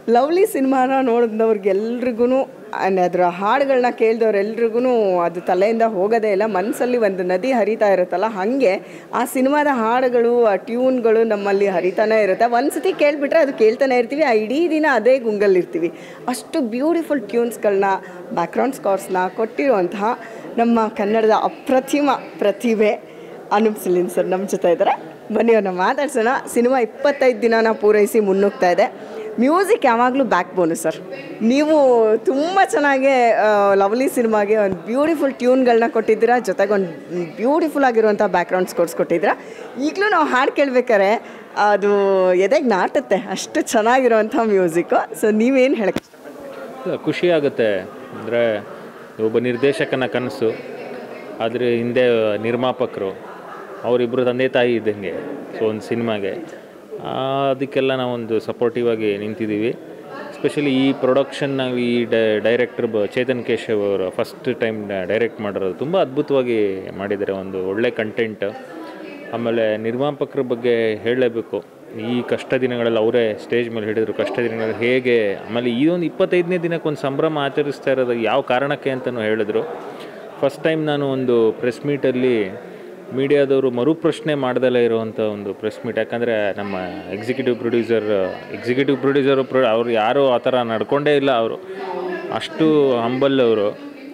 Lovely ಸಿನಿಮಾನ ನೋಡಿದವ್ರಿಗೆಲ್ರಿಗೂ ಅದರ ಹಾಡುಗಳನ್ನ ಕೇಳಿದವ್ರೆಲ್ರಿಗೂ ಅದು ತಲೆಯಿಂದ ಹೋಗೋದೇ ಇಲ್ಲ. ಮನಸ್ಸಲ್ಲಿ ಒಂದು ನದಿ ಹರಿತಾ ಇರುತ್ತಲ್ಲ, ಹಾಗೆ ಆ ಸಿನಿಮಾದ ಹಾಡುಗಳು, ಆ ಟ್ಯೂನ್ಗಳು ನಮ್ಮಲ್ಲಿ ಹರಿತಾನೆ ಇರುತ್ತೆ. ಒಂದು ಸತಿ ಕೇಳಿಬಿಟ್ರೆ ಅದು ಕೇಳ್ತಾನೆ ಇರ್ತೀವಿ, ಆ ಇಡೀ ದಿನ ಅದೇ ಗುಂಗಲ್ಲಿರ್ತೀವಿ. ಅಷ್ಟು ಬ್ಯೂಟಿಫುಲ್ ಟ್ಯೂನ್ಸ್ಗಳನ್ನ, ಬ್ಯಾಕ್ಗ್ರೌಂಡ್ ಸ್ಕೋರ್ಸ್ನ ಕೊಟ್ಟಿರುವಂತಹ ನಮ್ಮ ಕನ್ನಡದ ಅಪ್ರತಿಮ ಪ್ರತಿಭೆ ಅನೂಪ್ ಸಿಲಿನ್ ಸರ್ ನಮ್ಮ ಜೊತೆ ಇದ್ದಾರೆ. ಬನ್ನಿ ಅವ್ರನ್ನ ಮಾತಾಡ್ಸೋಣ. ಸಿನಿಮಾ 25 ದಿನನ ಪೂರೈಸಿ ಮುನ್ನುಗ್ತಾ ಇದೆ. ಮ್ಯೂಸಿಕ್ ಯಾವಾಗಲೂ ಬ್ಯಾಕ್ ಬೋನು ಸರ್. ನೀವು ತುಂಬ ಚೆನ್ನಾಗಿ ಲವ್ಲಿ ಸಿನಿಮಾಗೆ ಒಂದು ಬ್ಯೂಟಿಫುಲ್ ಟ್ಯೂನ್ಗಳನ್ನ ಕೊಟ್ಟಿದ್ದೀರಾ, ಜೊತೆಗೆ ಒಂದು ಬ್ಯೂಟಿಫುಲ್ ಆಗಿರುವಂಥ ಬ್ಯಾಕ್ಗ್ರೌಂಡ್ ಸ್ಕೋರ್ಸ್ ಕೊಟ್ಟಿದ್ದೀರಾ. ಈಗಲೂ ನಾವು ಹಾಡು ಕೇಳ್ಬೇಕಾರೆ ಅದು ಎದೆಗೆ ನಾಟುತ್ತೆ, ಅಷ್ಟು ಚೆನ್ನಾಗಿರುವಂಥ ಮ್ಯೂಸಿಕ್ಕು. ಸೊ ನೀವೇನು ಹೇಳಕ್ಕೆ ಖುಷಿ ಆಗುತ್ತೆ. ಅಂದರೆ ಒಬ್ಬ ನಿರ್ದೇಶಕನ ಕನಸು, ಅದ್ರ ಹಿಂದೆ ನಿರ್ಮಾಪಕರು, ಅವರಿಬ್ಬರು ತಂದೆ ತಾಯಿ ಇದ್ದಂಗೆ. ಸೊ ಒಂದು ಸಿನಿಮಾಗೆ ಅದಕ್ಕೆಲ್ಲ ನಾವೊಂದು ಸಪೋರ್ಟಿವ್ ಆಗಿ ನಿಂತಿದ್ದೀವಿ. ಎಸ್ಪೆಷಲಿ ಈ ಪ್ರೊಡಕ್ಷನ್ನ ಈ ಡೈರೆಕ್ಟರ್ ಚೇತನ್ ಕೇಶವ್ ಅವರು ಫಸ್ಟ್ ಟೈಮ್ ಡೈರೆಕ್ಟ್ ಮಾಡಿರೋದು ತುಂಬ ಅದ್ಭುತವಾಗಿ ಮಾಡಿದ್ದಾರೆ. ಒಂದು ಒಳ್ಳೆ ಕಂಟೆಂಟ್. ಆಮೇಲೆ ನಿರ್ಮಾಪಕರ ಬಗ್ಗೆ ಹೇಳಲೇಬೇಕು. ಈ ಕಷ್ಟ ದಿನಗಳಲ್ಲಿ ಅವರೇ ಸ್ಟೇಜ್ ಮೇಲೆ ಹಿಡಿದ್ರು. ಕಷ್ಟ ದಿನಗಳಲ್ಲಿ ಹೇಗೆ, ಆಮೇಲೆ ಈ ಒಂದು 25ನೇ ದಿನಕ್ಕೊಂದು ಸಂಭ್ರಮ ಆಚರಿಸ್ತಾ ಇರೋದು ಯಾವ ಕಾರಣಕ್ಕೆ ಅಂತಲೂ ಹೇಳಿದ್ರು. ಫಸ್ಟ್ ಟೈಮ್ ನಾನು ಒಂದು ಪ್ರೆಸ್ ಮೀಟಲ್ಲಿ ಮೀಡಿಯಾದವರು ಮರುಪ್ರಶ್ನೆ ಮಾಡ್ದಲೇ ಇರುವಂಥ ಒಂದು ಪ್ರೆಸ್ ಮೀಟ್. ಯಾಕಂದರೆ ನಮ್ಮ ಎಕ್ಸಿಕ್ಯೂಟಿವ್ ಪ್ರೊಡ್ಯೂಸರು ಅವ್ರು ಯಾರೂ ಆ ಥರ ನಡ್ಕೊಂಡೇ ಇಲ್ಲ. ಅವರು ಅಷ್ಟು ಹಂಬಲ್ ಅವರು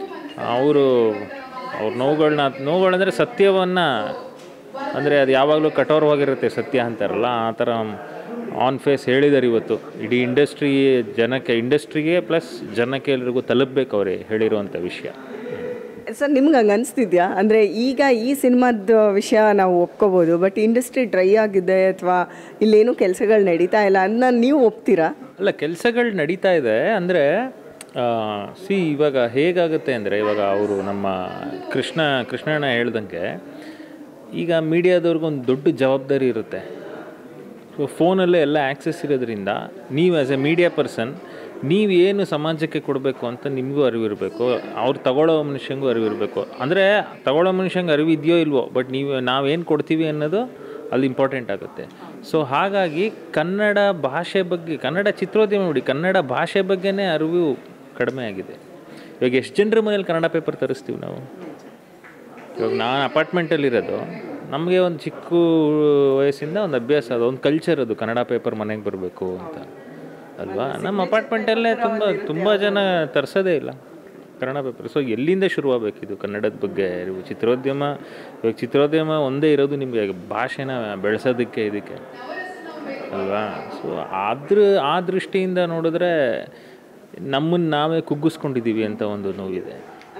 ಅವ್ರ ನೋವುಗಳಂದರೆ ಸತ್ಯವನ್ನು, ಅಂದರೆ ಅದು ಯಾವಾಗಲೂ ಕಠೋರವಾಗಿರುತ್ತೆ ಸತ್ಯ ಅಂತಾರಲ್ಲ, ಆ ಥರ ಆನ್ ಫೇಸ್ ಹೇಳಿದ್ದಾರೆ ಇವತ್ತು. ಇಡೀ ಇಂಡಸ್ಟ್ರಿಗೆ ಪ್ಲಸ್ ಜನಕ್ಕೆ ಎಲ್ರಿಗೂ ತಲುಪಬೇಕು ಅವರೇ ಹೇಳಿರುವಂಥ ವಿಷಯ. ಸರ್ ನಿಮ್ಗೆ ಹಂಗೆ ಅನಿಸ್ತಿದ್ಯಾ? ಅಂದರೆ ಈಗ ಈ ಸಿನಿಮಾದ ವಿಷಯ ನಾವು ಒಪ್ಕೋಬೋದು, ಬಟ್ ಇಂಡಸ್ಟ್ರಿ ಡ್ರೈ ಆಗಿದೆ ಅಥವಾ ಇಲ್ಲೇನೂ ಕೆಲಸಗಳು ನಡೀತಾ ಇಲ್ಲ ಅದನ್ನ ನೀವು ಒಪ್ತೀರಾ? ಅಲ್ಲ, ಕೆಲಸಗಳು ನಡೀತಾ ಇದೆ. ಅಂದರೆ ಇವಾಗ ಹೇಗಾಗುತ್ತೆ ಅಂದರೆ, ಇವಾಗ ಅವರು ನಮ್ಮ ಕೃಷ್ಣಣ್ಣ ಹೇಳ್ದಂಗೆ ಈಗ ಮೀಡಿಯಾದವ್ರಿಗೊಂದು ದೊಡ್ಡ ಜವಾಬ್ದಾರಿ ಇರುತ್ತೆ. ಸೊ ಫೋನಲ್ಲೇ ಎಲ್ಲ ಆ್ಯಕ್ಸೆಸ್ ಇರೋದ್ರಿಂದ ನೀವು ಆ್ಯಸ್ ಎ ಮೀಡಿಯಾ ಪರ್ಸನ್ ನೀವೇನು ಸಮಾಜಕ್ಕೆ ಕೊಡಬೇಕು ಅಂತ ನಿಮಗೂ ಅರಿವಿರಬೇಕು, ಅವ್ರು ತಗೊಳ್ಳೋ ಮನುಷ್ಯಂಗೂ ಅರಿವಿರಬೇಕು. ಅಂದರೆ ತಗೊಳ್ಳೋ ಮನುಷ್ಯಂಗೆ ಅರಿವಿದೆಯೋ ಇಲ್ವೋ, ಬಟ್ ನಾವೇನು ಕೊಡ್ತೀವಿ ಅನ್ನೋದು ಅಲ್ಲಿ ಇಂಪಾರ್ಟೆಂಟ್ ಆಗುತ್ತೆ. ಸೊ ಹಾಗಾಗಿ ಕನ್ನಡ ಭಾಷೆ ಬಗ್ಗೆ, ಕನ್ನಡ ಚಿತ್ರೋದ್ಯಮ ನೋಡಿ, ಕನ್ನಡ ಭಾಷೆ ಬಗ್ಗೆನೇ ಅರಿವು ಕಡಿಮೆ ಆಗಿದೆ. ಇವಾಗ ಎಷ್ಟು ಜನರ ಮನೇಲಿ ಕನ್ನಡ ಪೇಪರ್ ತರಿಸ್ತೀವಿ ನಾವು? ಇವಾಗ ನಾನು ಅಪಾರ್ಟ್ಮೆಂಟಲ್ಲಿರೋದು, ನಮಗೆ ಒಂದು ಚಿಕ್ಕ ವಯಸ್ಸಿಂದ ಒಂದು ಅಭ್ಯಾಸ, ಅದು ಒಂದು ಕಲ್ಚರ್, ಅದು ಕನ್ನಡ ಪೇಪರ್ ಮನೆಗೆ ಬರಬೇಕು ಅಂತ ಅಲ್ವಾ. ನಮ್ಮ ಅಪಾರ್ಟ್ಮೆಂಟಲ್ಲೇ ತುಂಬ ಜನ ತರಿಸೋದೇ ಇಲ್ಲ ಕನ್ನಡ ಪೇಪರ್. ಸೊ ಎಲ್ಲಿಂದ ಶುರುವಾಗಬೇಕಿದು ಕನ್ನಡದ ಬಗ್ಗೆ ಅರಿವು? ಚಿತ್ರೋದ್ಯಮ ಒಂದೇ ಇರೋದು ನಿಮಗೆ ಭಾಷೆನ ಬೆಳೆಸೋದಕ್ಕೆ, ಇದಕ್ಕೆ ಅಲ್ವಾ. ಸೊ ಆ ದೃಷ್ಟಿಯಿಂದ ನೋಡಿದ್ರೆ ನಮ್ಮನ್ನು ನಾವೇ ಕುಗ್ಗಿಸ್ಕೊಂಡಿದ್ದೀವಿ ಅಂತ ಒಂದು ನೋವಿದೆ.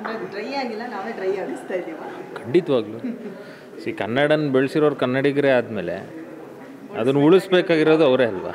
ಖಂಡಿತವಾಗ್ಲೂ. ಕನ್ನಡನ ಬೆಳೆಸಿರೋರು ಕನ್ನಡಿಗರೇ ಆದಮೇಲೆ ಅದನ್ನು ಉಳಿಸ್ಬೇಕಾಗಿರೋದು ಅವರೇ ಅಲ್ವಾ.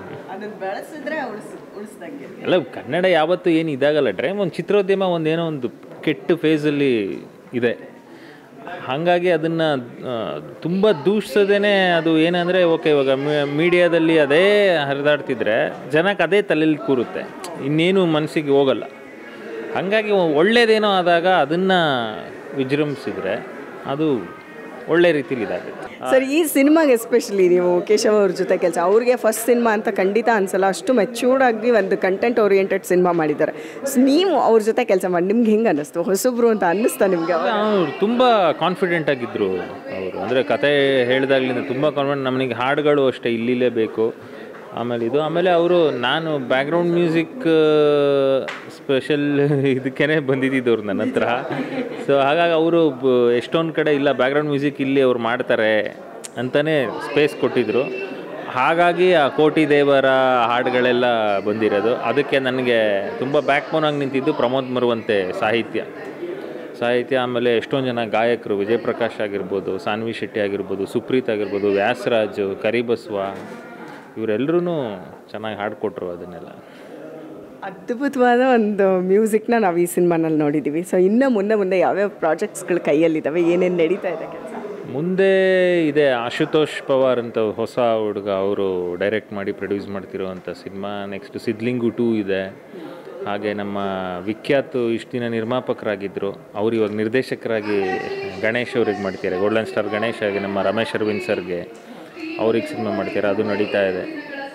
ಅಲ್ಲ, ಕನ್ನಡ ಯಾವತ್ತೂ ಏನು ಇದಾಗಲ್ಲ. ಒಂದು ಚಿತ್ರೋದ್ಯಮ ಒಂದೇನೋ ಒಂದು ಕೆಟ್ಟ ಫೇಸಲ್ಲಿ ಇದೆ. ಹಾಗಾಗಿ ಅದನ್ನು ತುಂಬ ದೂಷಿಸೋದೇ. ಅದು ಏನಂದರೆ, ಓಕೆ ಇವಾಗ ಮೀಡಿಯಾದಲ್ಲಿ ಅದೇ ಹರಿದಾಡ್ತಿದ್ರೆ ಜನಕ್ಕೆ ಅದೇ ತಲೆಯಲ್ಲಿ ಕೂರುತ್ತೆ, ಇನ್ನೇನು ಮನಸ್ಸಿಗೆ ಹೋಗಲ್ಲ. ಹಾಗಾಗಿ ಒಳ್ಳೆಯದೇನೋ ಆದಾಗ ಅದನ್ನು ವಿಜೃಂಭಿಸಿದ್ರೆ ಅದು ಒಳ್ಳೆ ರೀತಿಲಿ ಇದಾಗುತ್ತೆ. ಸರ್, ಈ ಸಿನಿಮಾಗೆ ಎಸ್ಪೆಷಲಿ ನೀವು ಕೇಶವ್ ಅವ್ರ ಜೊತೆ ಕೆಲಸ, ಅವ್ರಿಗೆ ಫಸ್ಟ್ ಸಿನಿಮಾ ಅಂತ ಖಂಡಿತ ಅನ್ಸಲ್ಲ. ಅಷ್ಟು ಮೆಚ್ಯೂರ್ಡ್ ಆಗಿ ಒಂದು ಕಂಟೆಂಟ್ ಓರಿಯೆಂಟೆಡ್ ಸಿನಿಮಾ ಮಾಡಿದ್ದಾರೆ. ನೀವು ಅವ್ರ ಜೊತೆ ಕೆಲಸ ಮಾಡಿ ನಿಮ್ಗೆ ಹೆಂಗೆ ಅನ್ನಿಸ್ತು? ಹೊಸಬ್ರು ಅಂತ ಅನ್ನಿಸ್ತಾ ನಿಮಗೆ? ಅವರು ತುಂಬ ಕಾನ್ಫಿಡೆಂಟ್ ಆಗಿದ್ದರು ಅವರು. ಅಂದರೆ ಕತೆ ಹೇಳಿದಾಗಲಿಂದ ತುಂಬ ಕಾನ್ಫಿಡೆಂಟ್. ನಮಗೆ ಹಾಡುಗಳು ಅಷ್ಟೇ ಇಲ್ಲಿಲೇ ಬೇಕು. ಆಮೇಲೆ ಅವರು, ನಾನು ಬ್ಯಾಕ್ಗ್ರೌಂಡ್ ಮ್ಯೂಸಿಕ್ ಸ್ಪೆಷಲ್ ಇದಕ್ಕೇ ಬಂದಿದ್ದಿದ್ದವ್ರು ನನ್ನ ಹತ್ರ. ಸೊ ಹಾಗಾಗಿ ಅವರು ಎಷ್ಟೊಂದು ಕಡೆ ಇಲ್ಲ ಬ್ಯಾಕ್ಗ್ರೌಂಡ್ ಮ್ಯೂಸಿಕ್ ಇಲ್ಲಿ ಅವ್ರು ಮಾಡ್ತಾರೆ ಅಂತಲೇ ಸ್ಪೇಸ್ ಕೊಟ್ಟಿದ್ದರು. ಹಾಗಾಗಿ ಆ ಕೋಟಿ ದೇವರ ಹಾಡುಗಳೆಲ್ಲ ಬಂದಿರೋದು. ಅದಕ್ಕೆ ನನಗೆ ತುಂಬ ಬ್ಯಾಕ್ ಬೋನಾಗಿ ನಿಂತಿದ್ದು ಪ್ರಮೋದ್ ಮರುವಂತೆ ಸಾಹಿತ್ಯ. ಆಮೇಲೆ ಎಷ್ಟೊಂದು ಜನ ಗಾಯಕರು, ವಿಜಯ್ ಪ್ರಕಾಶ್ ಆಗಿರ್ಬೋದು, ಸಾನ್ವಿ ಶೆಟ್ಟಿ ಆಗಿರ್ಬೋದು, ಸುಪ್ರೀತ್ ಆಗಿರ್ಬೋದು, ವ್ಯಾಸರಾಜು, ಕರಿಬಸವ, ಇವರೆಲ್ಲರೂ ಚೆನ್ನಾಗಿ ಹಾಡ್ಕೊಟ್ರು. ಅದನ್ನೆಲ್ಲ ಅದ್ಭುತವಾದ ಒಂದು ಮ್ಯೂಸಿಕ್ನ ನಾವು ಈ ಸಿನಿಮಾನಲ್ಲಿ ನೋಡಿದ್ದೀವಿ. ಸೊ ಇನ್ನು ಮುಂದೆ ಯಾವ್ಯಾವ ಪ್ರಾಜೆಕ್ಟ್ಸ್ಗಳು ಕೈಯಲ್ಲಿದ್ದಾವೆ, ಏನೇನು ನಡೀತಾ ಇದೆ ಕೆಲಸ? ಮುಂದೆ ಇದೆ ಆಶುತೋಷ್ ಪವಾರ್ ಅಂತ ಹೊಸ ಹುಡುಗ, ಅವರು ಡೈರೆಕ್ಟ್ ಮಾಡಿ ಪ್ರೊಡ್ಯೂಸ್ ಮಾಡ್ತಿರೋವಂಥ ಸಿನಿಮಾ. ನೆಕ್ಸ್ಟ್ ಸಿದ್ಲಿಂಗು 2 ಇದೆ. ಹಾಗೆ ನಮ್ಮ ವಿಖ್ಯಾತ ಇಷ್ಟು ದಿನ ನಿರ್ಮಾಪಕರಾಗಿದ್ದರು, ಅವರು ಇವಾಗ ನಿರ್ದೇಶಕರಾಗಿ ಗಣೇಶ್ ಅವ್ರಿಗೆ ಮಾಡ್ತಾರೆ. ಗೋಲ್ಡನ್ ಸ್ಟಾರ್ ಗಣೇಶ್ ಆಗಿ ನಮ್ಮ ರಮೇಶ್ ಅರವಿಂದ್ ಸರ್ಗೆ ಅವ್ರಿಗೆ ಸಿನಿಮಾ ಮಾಡ್ತಾರೆ, ಅದು ನಡೀತಾ ಇದೆ.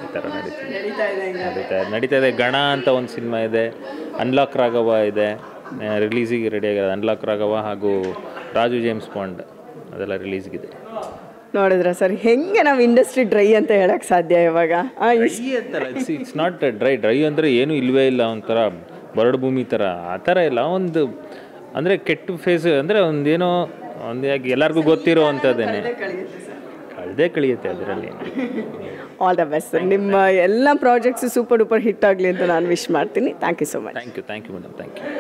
ಈ ಥರ ನಡೀತಾ ಇದೆ. ಗಣ ಅಂತ ಒಂದು ಸಿನಿಮಾ ಇದೆ, ಅನ್ಲಾಕ್ ರಾಘವ ಇದೆ, ರಿಲೀಸಿಗೆ ರೆಡಿ ಆಗಿದೆ. ಅನ್ಲಾಕ್ ರಾಘವ ಹಾಗೂ ರಾಜು ಜೇಮ್ಸ್ ಬಾಂಡ್ ಅದೆಲ್ಲ ರಿಲೀಸ್ಗಿದೆ. ನೋಡಿದ್ರ ಸರ್ ಹೆಂಗೆ ನಾವು ಇಂಡಸ್ಟ್ರಿ ಡ್ರೈ ಅಂತ ಹೇಳಕ್ಕೆ ಸಾಧ್ಯ ಇವಾಗ? ಇಟ್ಸ್ ನಾಟ್ ಡ್ರೈ ಅಂದರೆ ಏನೂ ಇಲ್ಲವೇ ಇಲ್ಲ, ಒಂಥರ ಬರಡು ಭೂಮಿ ಥರ ಆ ಥರ ಇಲ್ಲ. ಒಂದು ಅಂದರೆ ಕೆಟ್ಟ ಫೇಸ್ ಅಂದರೆ ಒಂದೇನೋ ಒಂದು ಎಲ್ಲರಿಗೂ ಗೊತ್ತಿರೋ ಅಂಥದ್ದೇನೆ ಕಳೆದೇ ಕಳಿಯುತ್ತೆ ಅದರಲ್ಲಿ. All the best sir. ನಿಮ್ಮ ಎಲ್ಲ ಪ್ರಾಜೆಕ್ಟ್ಸು ಸೂಪರ್ ಡೂಪರ್ ಹಿಟ್ ಆಗಲಿ ಅಂತ ನಾನು ವಿಶ್ ಮಾಡ್ತೀನಿ. Thank you so much. Thank you madam, thank you.